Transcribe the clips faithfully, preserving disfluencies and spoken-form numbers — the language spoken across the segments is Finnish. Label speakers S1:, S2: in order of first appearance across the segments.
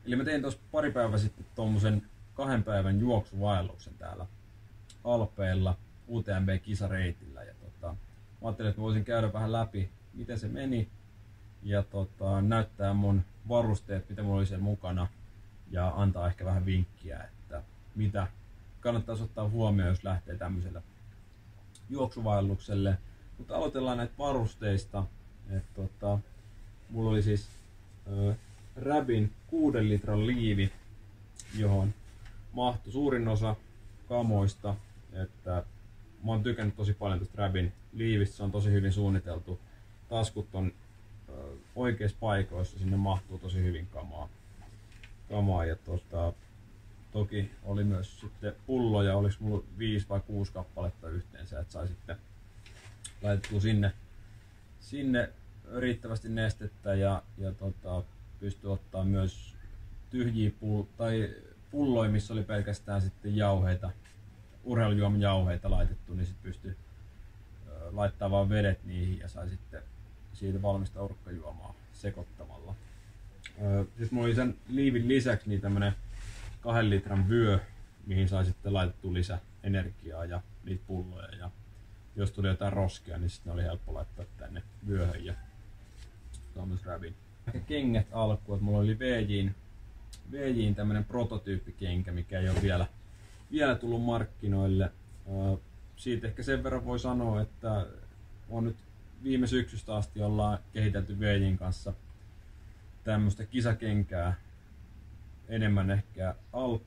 S1: Eli mä tein tuossa pari päivää sitten tuommoisen kahden päivän juoksuvaelluksen täällä Alpeilla U T M B-kisareitillä. Ja tota, mä ajattelin, että mä voisin käydä vähän läpi, miten se meni ja tota, näyttää mun varusteet, mitä mulla oli siellä mukana ja antaa ehkä vähän vinkkiä, että mitä kannattaisi ottaa huomioon, jos lähtee tämmöiselle juoksuvaellukselle. Mutta aloitellaan näitä varusteista. Et, tota, mulla oli siis ö, Rabin kuuden litran liivi, johon mahtui suurin osa kamoista. Että mä oon tykännyt tosi paljon tästä Rabin liivistä, se on tosi hyvin suunniteltu. Taskut on ö, oikeissa paikoissa, sinne mahtuu tosi hyvin kamaa. kamaa ja tota, toki oli myös sitten pulloja, oliko mulla viisi vai kuusi kappaletta yhteensä, että sai sitten laitettua sinne, sinne riittävästi nestettä ja, ja tota, pystyi ottaa myös tyhjiä pull- tai pulloja, missä oli pelkästään sitten jauheita, urheilujuoman jauheita laitettu, niin sitten pystyi laittamaan vaan vedet niihin ja sai sitten siitä valmista urkkajuomaa sekoittamalla. Sitten mulla oli sen liivin lisäksi niin tämmönen kahden litran vyö, mihin sai sitten laitettua lisää energiaa ja niitä pulloja. Ja jos tuli jotain roskia, niin sitten oli helppo laittaa tänne vyöhön ja Thomas Rabin. Kengät alkuun, että mulla oli V J:n, V J:n tämmönen prototyyppikenkä, mikä ei ole vielä, vielä tullut markkinoille. Siitä ehkä sen verran voi sanoa, että on nyt viime syksystä asti ollaan kehitelty V J:n kanssa tämmöistä kisakenkää enemmän ehkä al,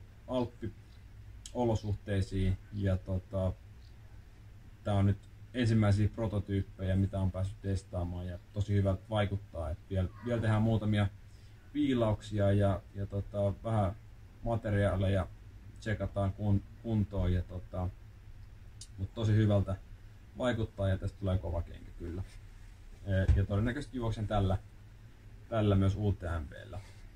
S1: alppiolosuhteisiin ja tota, tää on nyt ensimmäisiä prototyyppejä, mitä on päässyt testaamaan ja tosi hyvä vaikuttaa, että vielä, vielä tehdään muutamia viilauksia ja, ja tota, vähän materiaaleja tsekataan kun, kuntoon ja tota, mutta tosi hyvältä vaikuttaa ja tästä tulee kova kenkä kyllä. Ja todennäköisesti juoksen tällä tällä myös U T M B:llä.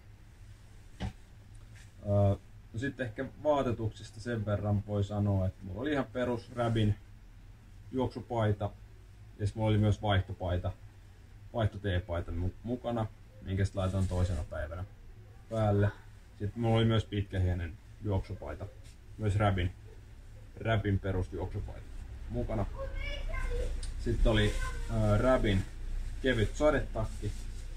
S1: No sitten ehkä vaatetuksesta sen verran voi sanoa, että mulla oli ihan perus Rabin juoksupaita ja mulla oli myös vaihtopaita, vaihto-T-paita mukana, minkä sitten laitoin toisena päivänä päälle. Sitten mulla oli myös pitkähienen juoksupaita, myös Rabin, Rabin perusjuoksupaita mukana. Sitten oli ää, Rabin kevyt sadetakki.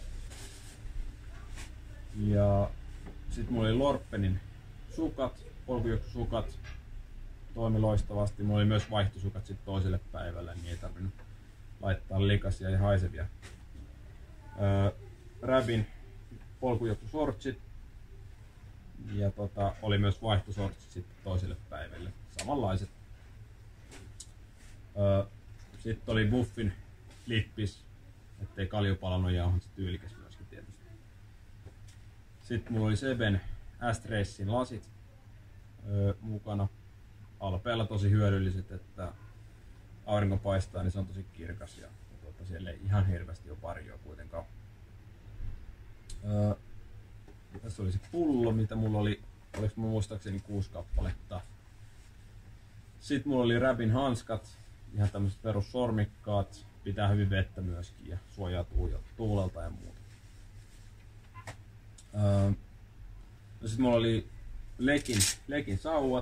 S1: Ja sitten mulla oli Lorpenin sukat, polkujuoksusukat, toimi loistavasti. Mulla oli myös vaihtosukat sitten toiselle päivälle, niin ei tarvinnut laittaa likaisia ja haisevia. Öö, Rabin polkujuoksusortsit ja tota, oli myös vaihtosortsit sitten toiselle päivälle, samanlaiset. Öö, sitten oli Buffin lippis, ettei kalju palannut ja onhan se tyylikäs myöskin tietysti. Sitten mulla oli Seben S-Tracein lasit öö, mukana. Alpeella tosi hyödylliset, että aurinko paistaa, niin se on tosi kirkas ja, ja tuota, siellä ei ihan hirveästi ole varjoa kuitenkaan. Öö, tässä oli se pullo, mitä mulla oli, oliko mulla muistaakseni kuusi kappaletta. Sitten mulla oli Rabin hanskat, ihan tämmöiset perussormikkaat, pitää hyvin vettä myöskin ja suojaa tuulelta ja muuta. Öö, no sitten mulla oli Lekin, Lekin sauvat.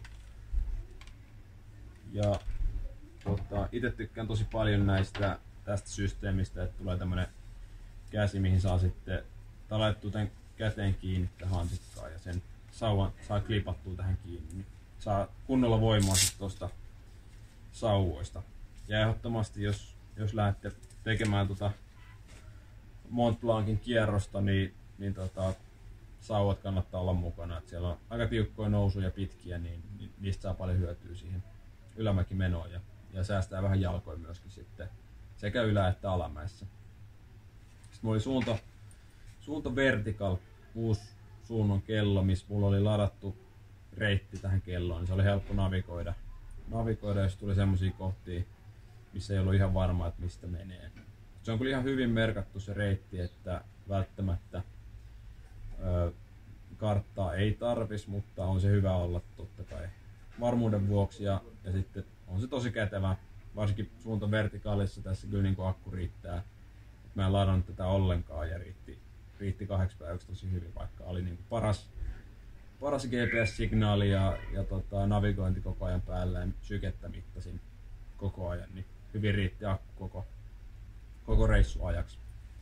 S1: Ja tota, itse tykkään tosi paljon näistä tästä systeemistä, että tulee tämmönen käsi, mihin saa sitten laittua tämän käteen kiinni tähän hansikkaan ja sen sauvan saa klipattua tähän kiinni. Niin saa kunnolla voimaa sitten tuosta sauvoista. Ja ehdottomasti jos, jos lähdette tekemään tota Mont Blancin kierrosta, niin, niin tota, sauvat kannattaa olla mukana. Et siellä on aika tiukkoja nousuja pitkiä, niin, niin niistä saa paljon hyötyä siihen ylämäkimenoon ja, ja säästää vähän jalkoja myöskin sitten sekä ylä- että alamäessä. Sitten mulla oli suunta, suunta vertical, uusi suunnan kello, missä mulla oli ladattu reitti tähän kelloon, niin se oli helppo navigoida. Navigoida, jos tuli semmosia kohtia, missä ei ollut ihan varma, että mistä menee. Se on kyllä ihan hyvin merkattu se reitti, että välttämättä ö, karttaa ei tarvis, mutta on se hyvä olla totta kai varmuuden vuoksi ja, ja sitten on se tosi kätevä, varsinkin suunta vertikaalissa tässä kyllä niin kuin akku riittää. Mä en ladannut tätä ollenkaan ja riitti, riitti kahdeksi päiväksi tosi hyvin, vaikka oli niin kuin paras, paras G P S-signaali ja, ja tota, navigointi koko ajan päällä ja sykettä mittasin koko ajan, niin hyvin riitti akku koko, koko reissuajaksi.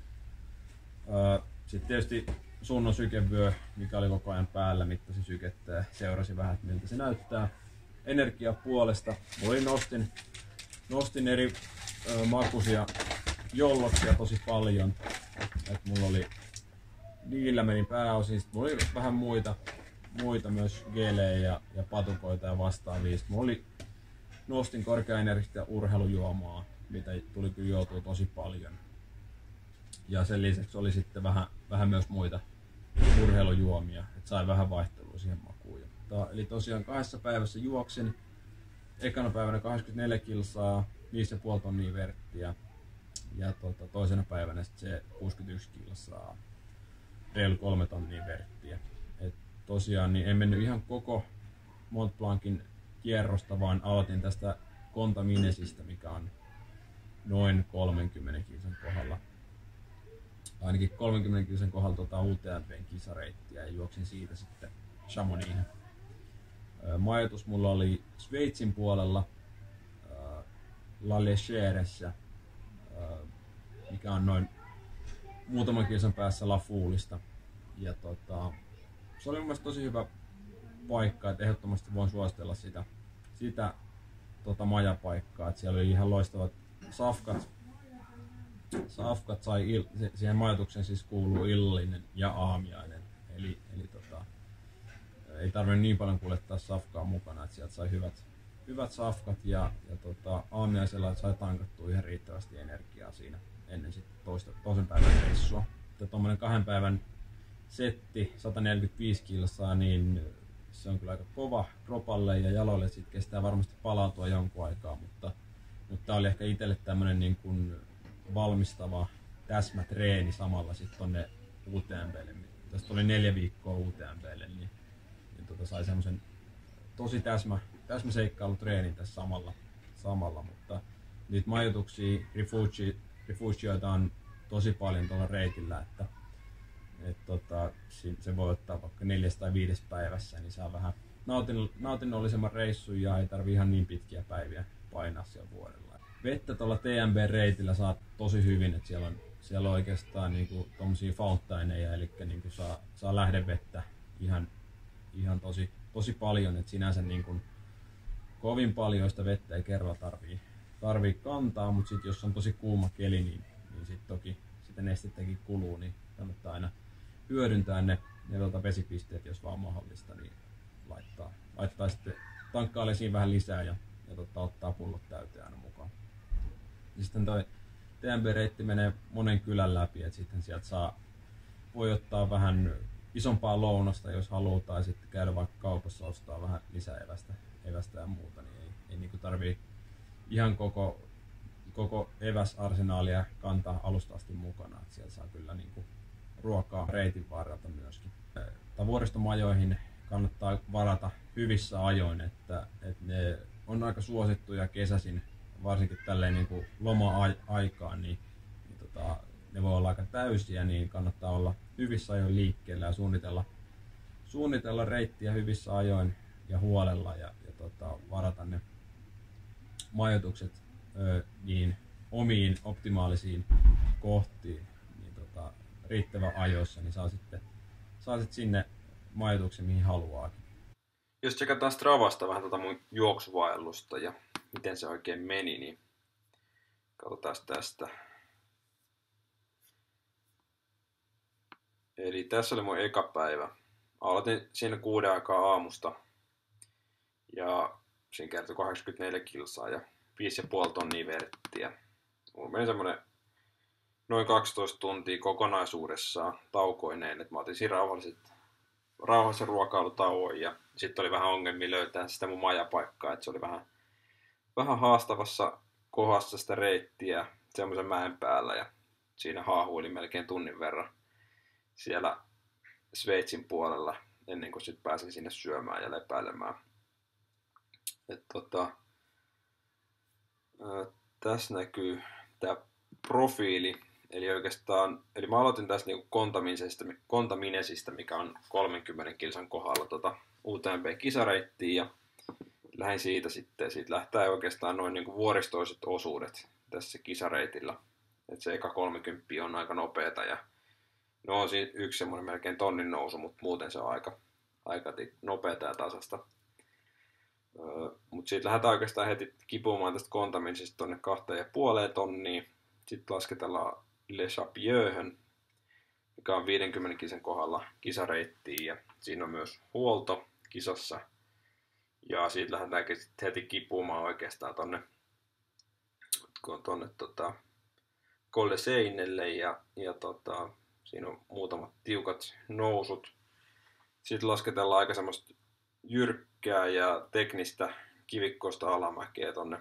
S1: Sitten tietysti Sunnon sykevyö, mikä oli koko ajan päällä, mittasi sykettä ja seurasi vähän, että miltä se näyttää. Energiapuolesta oli nostin, nostin eri ö, makuisia jolloksia tosi paljon. Et mulla oli, niillä menin pääosin, sitten mulla oli vähän muita, muita myös gelejä ja, ja patukoita ja vastaavia. Sitten mulla oli, nostin korkeaenergistä urheilujuomaa, mitä tuli kyllä juotua tosi paljon. Ja sen lisäksi oli sitten vähän, vähän myös muita urheilujuomia, että sai vähän vaihtelua siihen makuun. Ta, eli tosiaan kahdessa päivässä juoksin, ekana päivänä kaksikymmentäneljä kilsaa, viisi pilkku viisi tonnia verttiä ja tota, toisena päivänä sitten se kuusikymmentäyksi kilsaa, reilu kolme tonnia verttiä. Et tosiaan niin en mennyt ihan koko Mont Blancin kierrosta, vaan aloitin tästä Contaminesista, mikä on noin kolmenkymmenen kilsan kohdalla. Ainakin kolmenkymmenen kilsan kohdalla tuota U T M B:n kisareittiä ja juoksin siitä sitten Chamonixin. Majoitus mulla oli Sveitsin puolella äh, La Léchèressä, äh, mikä on noin muutaman kilsan päässä La Foulista. Ja tota, se oli mun mielestä tosi hyvä paikka, että ehdottomasti voin suositella sitä, sitä tota majapaikkaa. Että siellä oli ihan loistavat safkat. Safkat sai il, siihen majoitukseen siis kuuluu illallinen ja aamiainen. Eli, eli tota, ei tarvinnut niin paljon kuljettaa safkaa mukana, että sieltä sai hyvät, hyvät safkat ja, ja tota, aamiaisella sai tankattua ihan riittävästi energiaa siinä ennen sit toista, toisen päivän reissua. Tuommoinen kahden päivän setti, sata neljäkymmentäviisi kilsaa, niin se on kyllä aika kova kropalle ja jaloille, sit kestää varmasti palautua jonkun aikaa, mutta, mutta tämä oli ehkä itselle tämmöinen niin kuin valmistava täsmätreeni samalla sitten tonne U T M B:lle. Tästä oli neljä viikkoa U T M B:lle, niin, niin tota sai semmoisen tosi täsmä, täsmäseikkailutreenin tässä samalla, samalla, mutta niitä majoituksia, rifugi, rifugioita on tosi paljon tuolla reitillä, että et tota, se voi ottaa vaikka neljäs tai viides päivässä, niin saa vähän nautin, nautinnollisemman reissun ja ei tarvi ihan niin pitkiä päiviä painaa siellä vuorella. Vettä tuolla T M B-reitillä saa tosi hyvin, että siellä on, siellä on oikeastaan niinku tommosia founttaineja, eli niinku saa, saa lähdevettä ihan, ihan tosi, tosi paljon, että sinänsä niinku kovin paljon sitä vettä ei kerralla tarvii, tarvii kantaa, mutta sitten jos on tosi kuuma keli, niin, niin sitten toki sitä nestettäkin kuluu, niin kannattaa aina hyödyntää ne, ne tuota vesipisteet, jos vaan mahdollista, niin laittaa, laittaa sitten tankkailee siinä vähän lisää ja, ja tota, ottaa pullot täyteen aina mukaan. Ja sitten toi T M B-reitti menee monen kylän läpi, että sitten sieltä saa, voi ottaa vähän isompaa lounasta, jos haluaa, tai sitten käydä vaikka kaupassa ostaa vähän lisää evästä, evästä ja muuta, niin ei, ei niinku tarvii ihan koko, koko eväsarsenaalia kantaa alusta asti mukana, että siellä saa kyllä niinku ruokaa reitin varrelta myöskin. Vuoristomajoihin kannattaa varata hyvissä ajoin, että, että ne on aika suosittuja kesäisin, varsinkin tälleen niin kuin loma-aikaan, niin, niin tota, ne voi olla aika täysiä, niin kannattaa olla hyvissä ajoin liikkeellä ja suunnitella, suunnitella reittiä hyvissä ajoin ja huolella ja, ja tota, varata ne majoitukset ö, niin omiin optimaalisiin kohtiin niin tota, riittävän ajoissa, niin saa sitten, saa sitten sinne majoituksen mihin haluaakin.
S2: Jos tsekataan Stravasta vähän tuota mun juoksuvaellusta ja miten se oikein meni, niin katsotaan tästä. Eli tässä oli mun eka päivä. Aloitin siinä kuuden aikaa aamusta ja siinä kertoi kahdeksankymmentäneljä kilsaa ja viisi pilkku viisi tonnia verttiä. Mulla meni semmonen noin kaksitoista tuntia kokonaisuudessaan taukoineen, että mä otin siinä rauhalliset rauhallisen ruokailutauon ja sitten oli vähän ongelmia löytää sitä mun majapaikkaa, että se oli vähän, vähän haastavassa kohdassa sitä reittiä semmoisen mäen päällä ja siinä haahuili melkein tunnin verran siellä Sveitsin puolella ennen kuin sitten pääsin sinne syömään ja lepäilemään. Et tota, ää, tässä näkyy tämä profiili, Eli oikeastaan, eli mä aloitin tästä niinku Kontaminesista, Kontaminesista, mikä on kolmenkymmenen kilsan kohdalla tota U T M B-kisareittiin, ja lähdin siitä sitten, siitä lähtee oikeastaan noin niinku vuoristoiset osuudet tässä kisareitillä. Että se eka kolmekymmentä on aika nopeeta, ja no on siinä yksi semmoinen melkein tonnin nousu, mutta muuten se on aika, aika nopeata ja tasasta. Öö, mutta siitä lähdetään oikeastaan heti kipumaan tästä Kontaminesista tonne kahteen ja puoleen tonniin. Sitten lasketellaan Le Chapieuxhön, mikä on viidenkymmenen kisan kohdalla kisareittiin, ja siinä on myös huolto kisassa. Ja siitä lähdetäänkin sitten heti kipumaan oikeastaan tonne, tonne tota, Col de Seinelle, ja, ja tota, siinä on muutamat tiukat nousut. Sitten lasketellaan aika semmoista jyrkkää ja teknistä kivikkoista alamäkeä tonne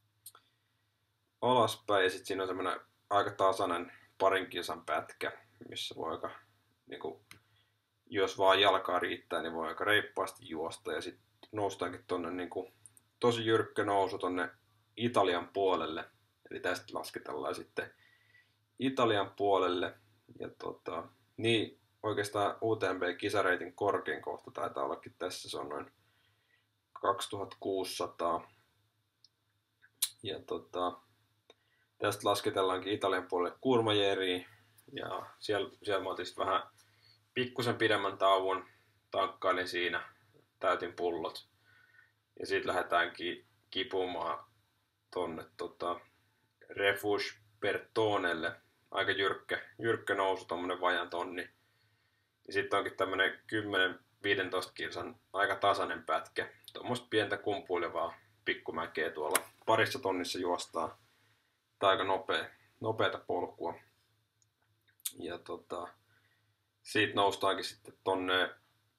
S2: alaspäin, ja sitten siinä on semmoinen aika tasainen parin kilsan pätkä, missä voi aika, niin kuin, jos vaan jalkaa riittää, niin voi aika reippaasti juosta, ja sitten noustaankin tonne niin kuin, tosi jyrkkä nousu tonne Italian puolelle, eli tästä lasketellaan sitten Italian puolelle, ja tota, niin oikeastaan U T M B-kisareitin korkein kohta taitaa ollakin tässä, se on noin kaksituhattakuusisataa, ja tota, tästä lasketellaankin Italian puolelle Courmayeuria, ja siellä, siellä mä otin vähän pikkusen pidemmän tauon, tankkailin siinä, täytin pullot, ja sitten lähdetäänkin kipumaan tonne tota, Refuge Bertonelle, aika jyrkkä, jyrkkä nousu, tommonen vajan tonni, ja sitten onkin tämmönen kymmenen viisitoista kilsan aika tasainen pätkä, tuommoista pientä kumpuilevaa pikkumäkeä tuolla parissa tonnissa juostaa. Tämä aika nopea, nopeata polkua. Ja tota, siitä noustaankin sitten tonne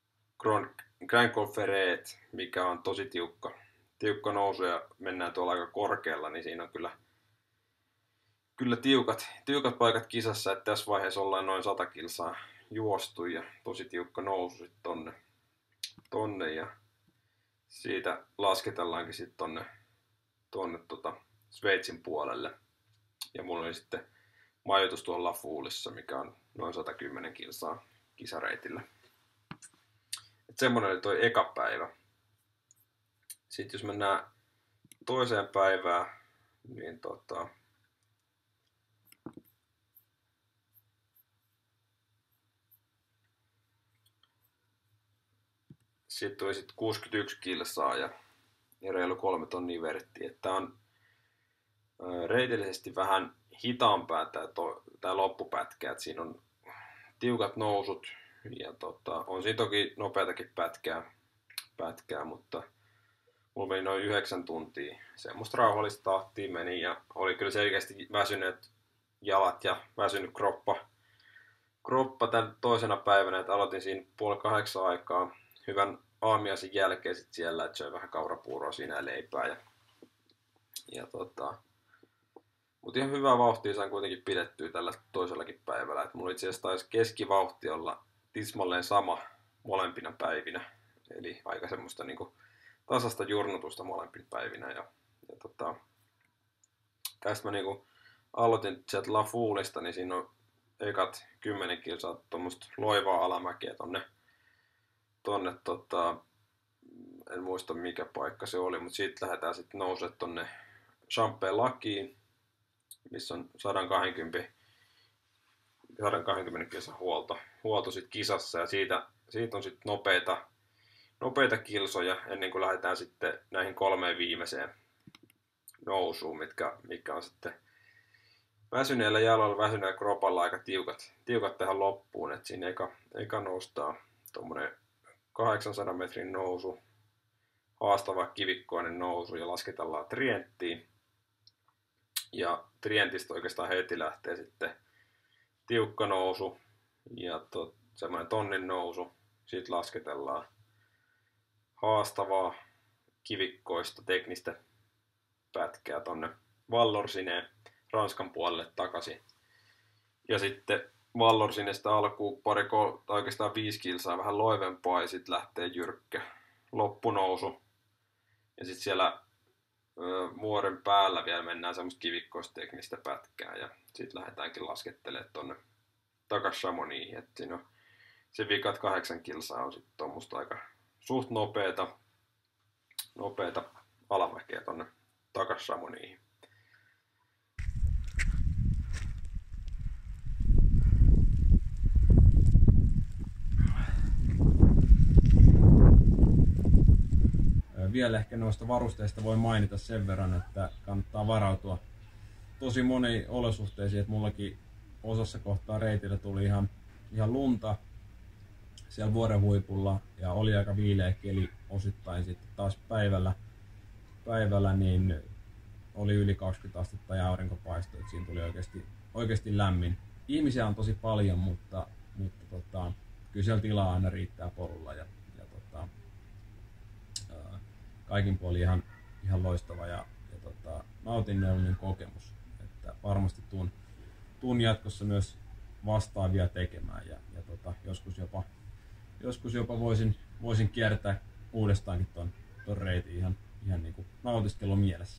S2: Grand Col Ferret, mikä on tosi tiukka, tiukka nousu, ja mennään tuolla aika korkealla, niin siinä on kyllä, kyllä tiukat, tiukat paikat kisassa, että tässä vaiheessa ollaan noin sata kilsaa juostu, ja tosi tiukka nousu sitten tonne, tonne, ja siitä lasketellaankin sitten tonne, tonne tota Sveitsin puolelle. Ja mulla oli sitten majoitus tuolla La Foulissa, mikä on noin sata kymmenen kilsaa kisareitillä. Et semmonen oli toi eka päivä. Sitten jos mennään toiseen päivään, niin tota, sitten tuli sitten kuusikymmentäyksi kilsaa ja, ja reilu kolme tonnia verttiä. Tää on ö, reitillisesti vähän hitaampaa tää, to, tää loppupätkä, et siinä on tiukat nousut ja tota, on siinä toki nopeatakin pätkää, pätkää, mutta mulla meni noin yhdeksän tuntia. Semmoista rauhallista tahtia meni ja oli kyllä selkeästi väsyneet jalat ja väsynyt kroppa, kroppa tämän toisena päivänä, että aloitin siinä puoli kahdeksan aikaa hyvän aamiaisen jälkeen sit siellä, että söin vähän kaurapuuroa siinä ja leipää. Ja, ja tota, mutta ihan hyvää vauhtia sain kuitenkin pidettyä tällä toisellakin päivällä. Et mulla itse asiassa taisi keskivauhti olla tismalleen sama molempina päivinä. Eli aika semmoista niinku tasasta jurnutusta molempina päivinä. Ja, ja tota, tästä mä niinku aloitin sieltä La Foulista, niin siinä on ekat kymmenen kilsaa tuommoista loivaa alamäkeä tonne, tonne tota, en muista mikä paikka se oli, mutta siitä lähdetään sitten nousemaan tonne Champex-Laciin, missä on sata kaksikymmentä, sata kaksikymmentä kilsan huolto, huolto sit kisassa, ja siitä, siitä on sitten nopeita, nopeita kilsoja ennen kuin lähdetään sitten näihin kolmeen viimeiseen nousuun, mitkä, mitkä on sitten väsyneellä jalalla, väsyneellä kropalla aika tiukat, tiukat tähän loppuun, että siinä eka, eka noustaa tuommoinen kahdeksansadan metrin nousu, haastava kivikkoinen nousu ja lasketellaan Trienttiin. Ja Trientistä oikeastaan heti lähtee sitten tiukka nousu ja to, semmoinen tonnin nousu. Sitten lasketellaan haastavaa kivikkoista teknistä pätkää tonne Vallorcineen Ranskan puolelle takaisin. Ja sitten Vallorcinesta alkuun pari, tai oikeastaan viisi kilsaa vähän loivempaa ja sitten lähtee jyrkkä loppunousu. Ja sitten siellä ö, muoren päällä vielä mennään semmoista kivikkoista teknistä pätkää. Ja sitten lähdetäänkin laskettelemaan tonne takas Chamonixin. Et siinä on se vikat kahdeksan kilsaa on sitten tuommoista aika suht nopeeta, nopeeta alamäkeä tonne takas Chamonixin.
S1: Vielä ehkä noista varusteista voi mainita sen verran, että kannattaa varautua tosi moniin olosuhteisiin, että mullakin osassa kohtaa reitillä tuli ihan, ihan lunta siellä vuoren huipulla ja oli aika viileä keli osittain sitten taas päivällä, päivällä niin oli yli kaksikymmentä astetta ja aurinko paistoi, että siinä tuli oikeasti, oikeasti lämmin. Ihmisiä on tosi paljon, mutta, mutta tota, kyllä siellä tilaa aina riittää polulla ja, ja tota, kaikin puolin ihan, ihan loistava ja, ja tota, nautinnollinen kokemus. Että varmasti tuun, tuun jatkossa myös vastaavia tekemään ja, ja tota, joskus jopa, joskus jopa voisin, voisin kiertää uudestaankin ton, ton reitin ihan, ihan niin kuin nautiskelun mielessä.